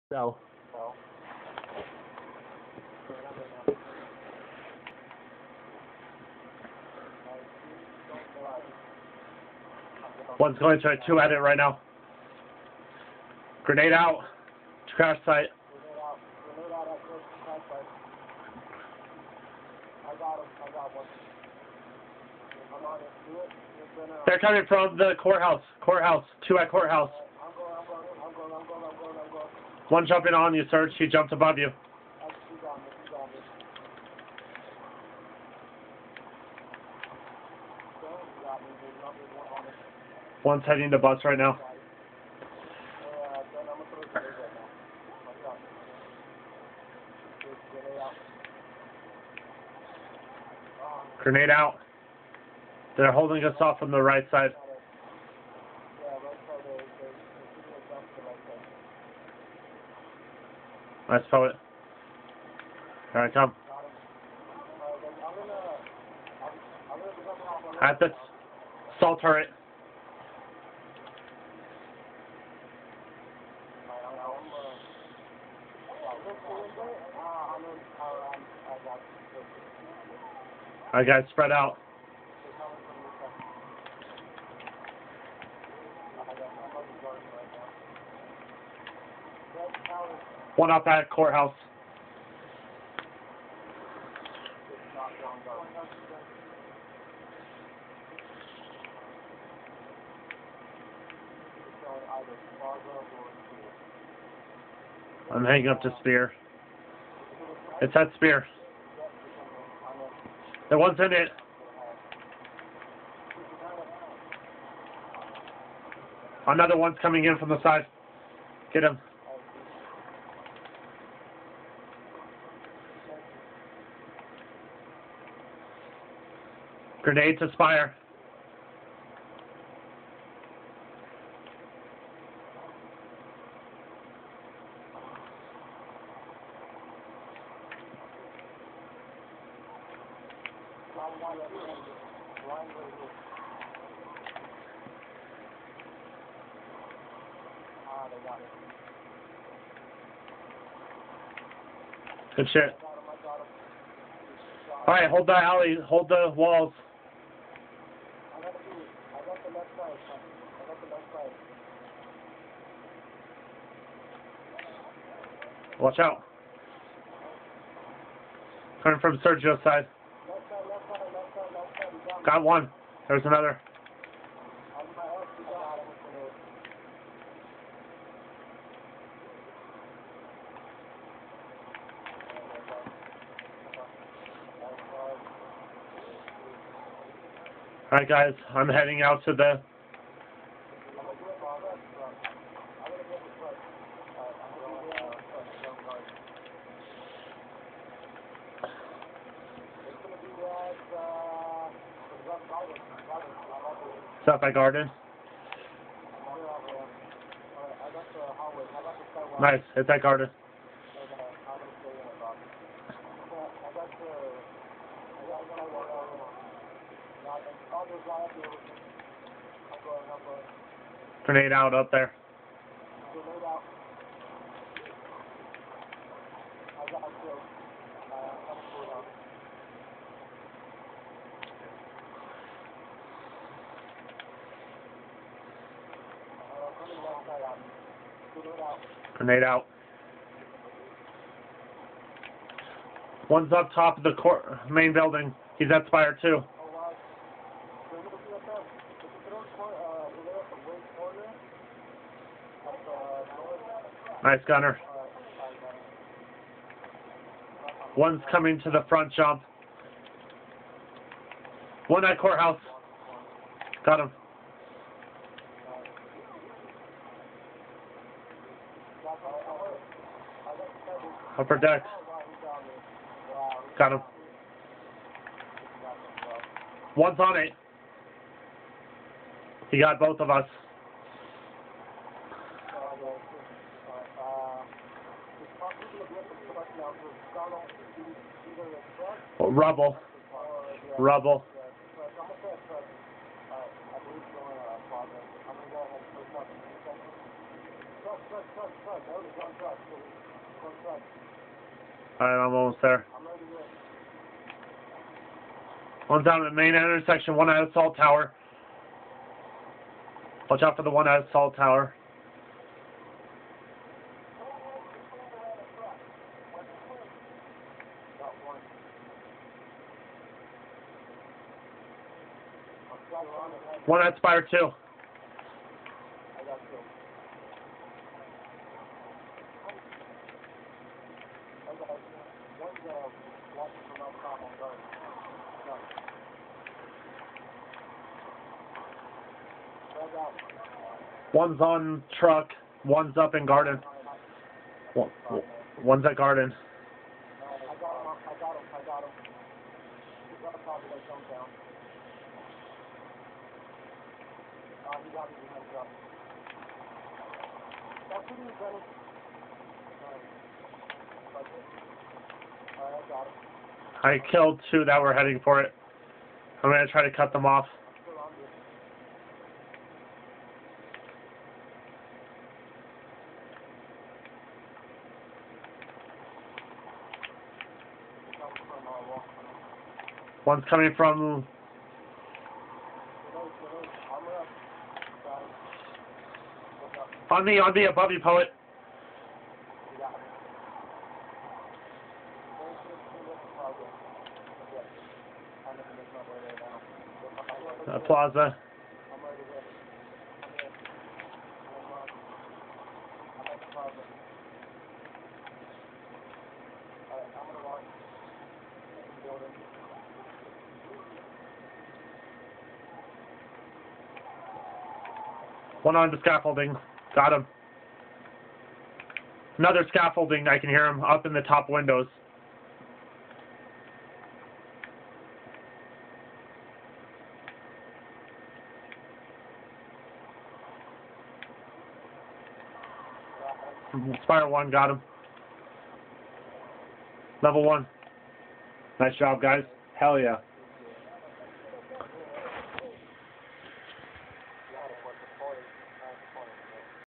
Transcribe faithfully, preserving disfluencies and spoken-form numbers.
So. One's going to a two at it right now. Grenade out. Crash site. They're coming from the courthouse. Courthouse. Two at courthouse. One jumping on you, Serge. He jumped above you. One's heading to bus right now. Grenade out. They're holding us off from the right side. Nice poet. Here I come. At this assault turret. Alright guys, spread out. One up at courthouse. I'm hanging up to Spear. It's at Spear. The one's in it. Another one's coming in from the side. Get him. Grenade to Spire. Good shit. Alright, hold the alley, hold the walls. Watch out. Coming from Sergio's side. Got one. There's another. Alright guys, I'm heading out to the South by Garden. Nice, hit that garden. Grenade out up there. Grenade out. One's up top of the court, main building. He's at Spire two. Nice gunner. One's coming to the front jump. One at courthouse. Got him. Upper deck. Got him. One's on it. He got both of us. Oh, rubble. Rubble. Alright, I'm almost there. One's down at the main intersection, one at Assault Tower. Watch out for the one at Assault Tower. One at Spire two. One's on truck, one's up in garden. One, one's at garden. I killed two that were heading for it. I'm going to try to cut them off. One's coming from... On me, on me, above you, Poet. Uh, plaza. One on the scaffolding. Got him. Another scaffolding. I can hear him up in the top windows. Spire one, got him. Level one. Nice job, guys. Hell yeah.